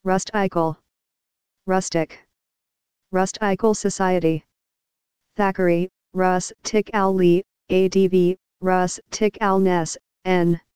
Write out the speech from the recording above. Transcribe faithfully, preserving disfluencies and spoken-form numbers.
rustical, rustic, rustical society. Thackeray, rustical, adv, rusticalness, n.